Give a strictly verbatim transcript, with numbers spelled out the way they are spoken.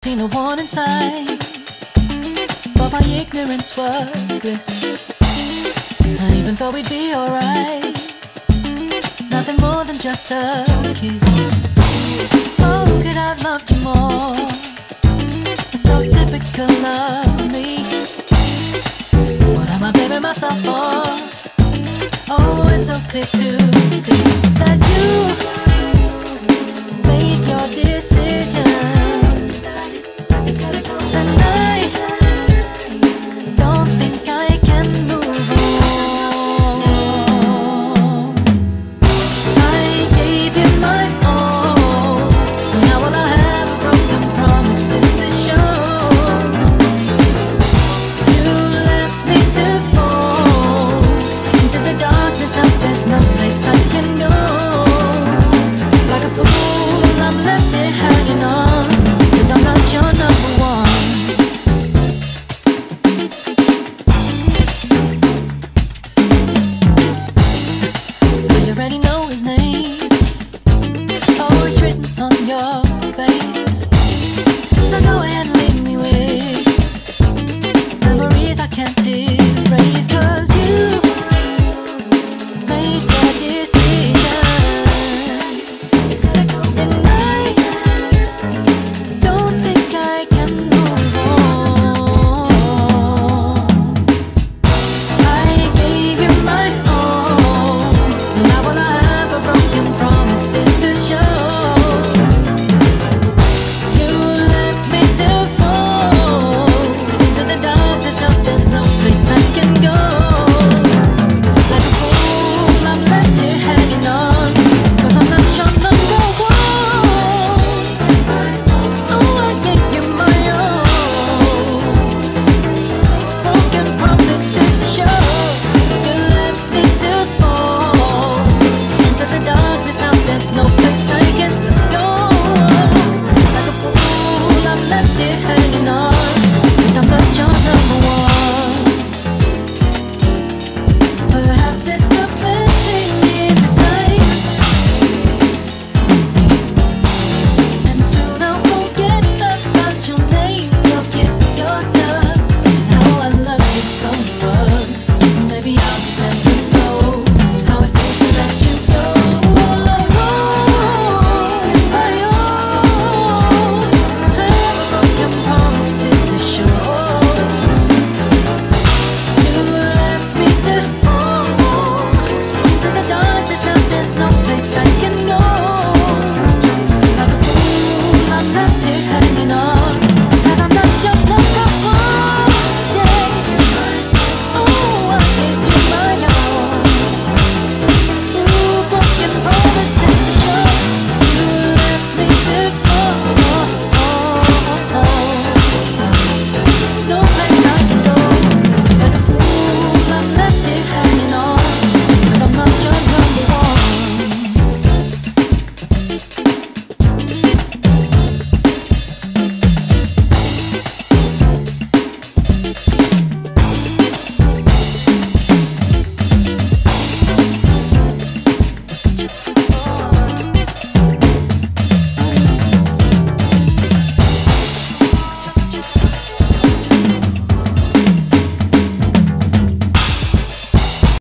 seen a warning sign, but my ignorance was bliss. And even though we'd be alright, nothing more than just a kiss. Oh, could I've loved you more? It's so typical of me. What am I blaming myself for? Oh, it's so clear to see that you made your decision.